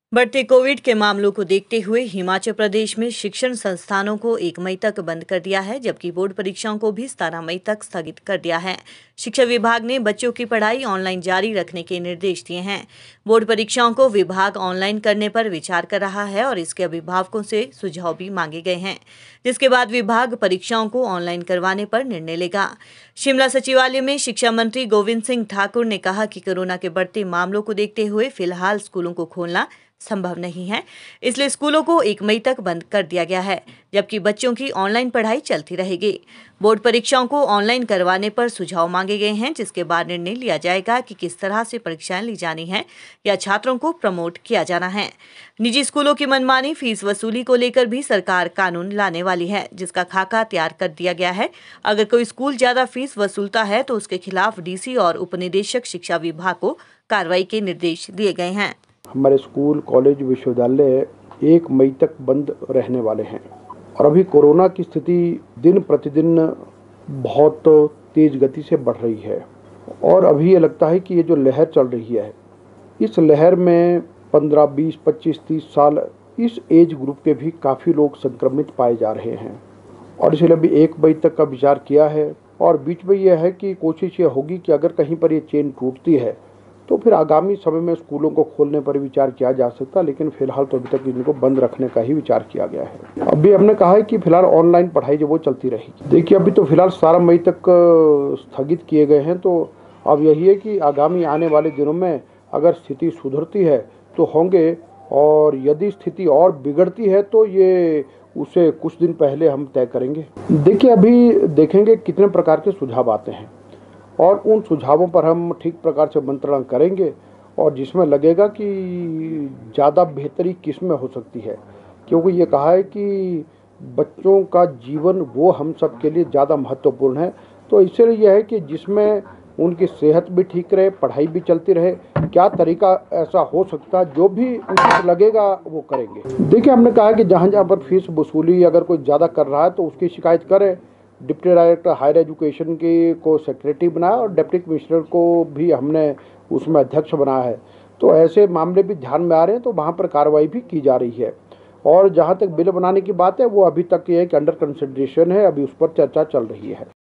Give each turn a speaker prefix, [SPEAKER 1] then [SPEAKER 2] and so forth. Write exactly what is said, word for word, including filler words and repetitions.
[SPEAKER 1] बढ़ते कोविड के मामलों को देखते हुए हिमाचल प्रदेश में शिक्षण संस्थानों को एक मई तक बंद कर दिया है, जबकि बोर्ड परीक्षाओं को भी सत्रह मई तक स्थगित कर दिया है। शिक्षा विभाग ने बच्चों की पढ़ाई ऑनलाइन जारी रखने के निर्देश दिए हैं। बोर्ड परीक्षाओं को विभाग ऑनलाइन करने पर विचार कर रहा है और इसके अभिभावकों से सुझाव भी मांगे गए हैं, जिसके बाद विभाग परीक्षाओं को ऑनलाइन करवाने पर निर्णय लेगा। शिमला सचिवालय में शिक्षा मंत्री गोविंद सिंह ठाकुर ने कहा कि कोरोना के बढ़ते मामलों को देखते हुए फिलहाल स्कूलों को खोलना संभव नहीं है, इसलिए स्कूलों को एक मई तक बंद कर दिया गया है, जबकि बच्चों की ऑनलाइन पढ़ाई चलती रहेगी। बोर्ड परीक्षाओं को ऑनलाइन करवाने पर सुझाव मांगे गए हैं, जिसके बाद निर्णय लिया जाएगा कि किस तरह से परीक्षाएं ली जानी है या छात्रों को प्रमोट किया जाना है। निजी स्कूलों की मनमानी फीस वसूली को लेकर भी सरकार कानून लाने वाली है, जिसका खाका तैयार कर दिया गया है। अगर कोई स्कूल ज्यादा फीस वसूलता है तो उसके खिलाफ डीसी और उपनिदेशक शिक्षा विभाग को कार्रवाई के निर्देश दिए गए हैं।
[SPEAKER 2] हमारे स्कूल, कॉलेज, विश्वविद्यालय एक मई तक बंद रहने वाले हैं और अभी कोरोना की स्थिति दिन प्रतिदिन बहुत तेज गति से बढ़ रही है और अभी ये लगता है कि ये जो लहर चल रही है, इस लहर में पंद्रह, बीस, पच्चीस, तीस साल इस एज ग्रुप के भी काफ़ी लोग संक्रमित पाए जा रहे हैं और इसलिए अभी एक मई तक का विचार किया है। और बीच में यह है कि कोशिश ये होगी कि अगर कहीं पर ये चेन टूटती है तो फिर आगामी समय में स्कूलों को खोलने पर विचार किया जा सकता, लेकिन फिलहाल तो अभी तक इनको बंद रखने का ही विचार किया गया है। अभी हमने कहा है कि फिलहाल ऑनलाइन पढ़ाई जो वो चलती रहेगी। देखिए, अभी तो फिलहाल सत्रह मई तक स्थगित किए गए हैं, तो अब यही है कि आगामी आने वाले दिनों में अगर स्थिति सुधरती है तो होंगे, और यदि स्थिति और बिगड़ती है तो ये उसे कुछ दिन पहले हम तय करेंगे। देखिए, अभी देखेंगे कितने प्रकार के सुझाव आते हैं और उन सुझावों पर हम ठीक प्रकार से मंत्रणा करेंगे और जिसमें लगेगा कि ज़्यादा बेहतरी किस में हो सकती है, क्योंकि ये कहा है कि बच्चों का जीवन वो हम सब के लिए ज़्यादा महत्वपूर्ण है। तो इसलिए यह है कि जिसमें उनकी सेहत भी ठीक रहे, पढ़ाई भी चलती रहे, क्या तरीका ऐसा हो सकता है जो भी उचित लगेगा वो करेंगे। देखिए, हमने कहा कि जहाँ जहाँ पर फीस वसूली अगर कोई ज़्यादा कर रहा है तो उसकी शिकायत करें। डिप्टी डायरेक्टर हायर एजुकेशन के को सेक्रेटरी बनाया और डिप्टी कमिश्नर को भी हमने उसमें अध्यक्ष बनाया है। तो ऐसे मामले भी ध्यान में आ रहे हैं, तो वहाँ पर कार्रवाई भी की जा रही है। और जहाँ तक बिल बनाने की बात है वो अभी तक ये है कि अंडर कंसिडरेशन है, अभी उस पर चर्चा चल रही है।